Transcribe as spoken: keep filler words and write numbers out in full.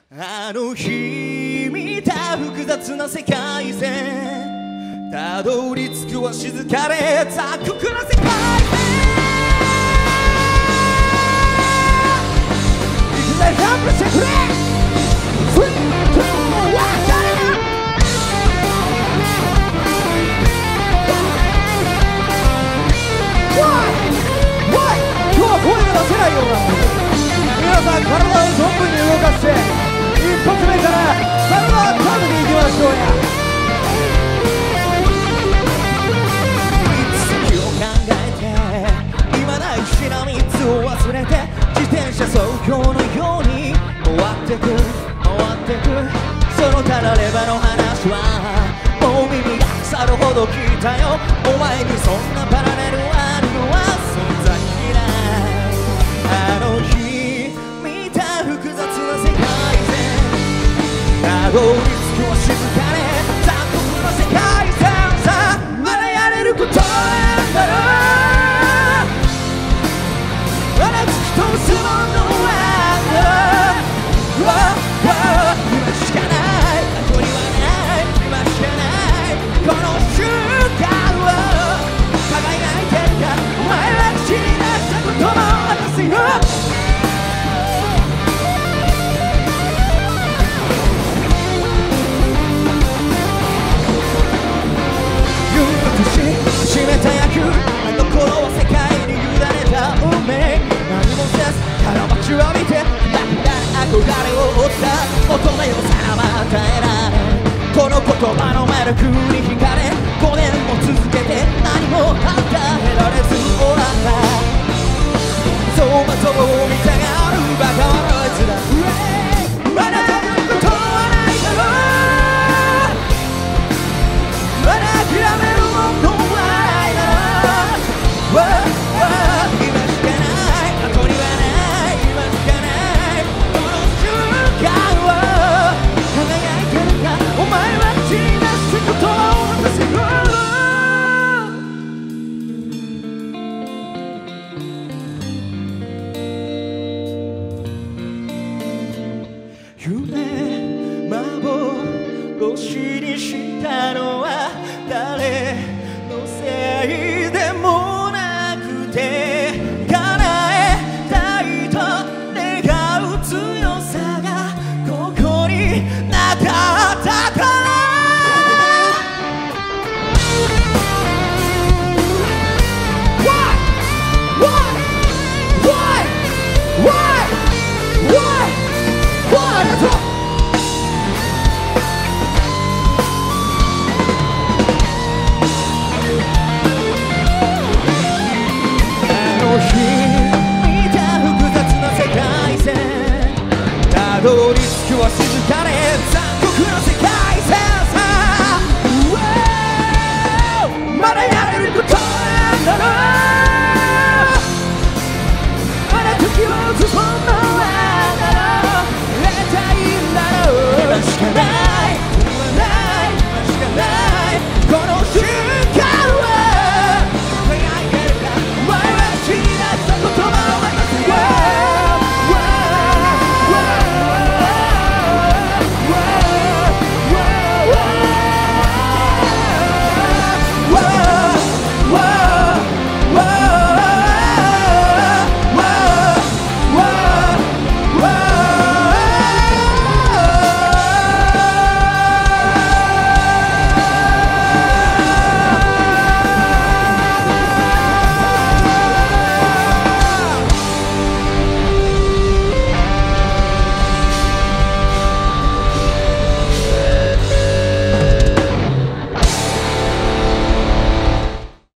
あの日見た複雑な世界線たどり着くは静かで残酷な世界線いくぜジャンプしてくれスリー、ツー、ワン、今日は声が出せないような皆さん体を存分に動かして一発目から体を食べていきましょうや先を考えて今大事なみっつを忘れて自転車走行のように終わってく終わってくそのたらればの話はもう耳が腐るほど聞いたよお前にそんなパラレルあるのは存在しないあの日見た複雑な世界線たどり着くは静かで残酷な世界線さあまだやれることなんだろうまだ突き通すものは今しかない過去にはない今しかないこの瞬間を輝いてるかお前は口に出したことも渡すよ締めた役あの頃は世界に委ねた運命何もせず空待ちを浴びてだから憧れを追った乙女をさらば与えられこの言葉の魔力に惹かれごねんも続けて何も与えられず終わった走馬灯を見たがるバカはあいつだまだやることはないだろうまだ諦めるものはないだろうわわ今しかない後にはない今しかないこの瞬間を輝いてるかお前は口に出すことを渡せる夢幻にしたのは誰のせいでもなくて叶えたいと願う強さがここになかったから Why? Why? Why? Why? Why? Why? ありがとう見た複雑な世界線たどり着くは静かで残酷な世界線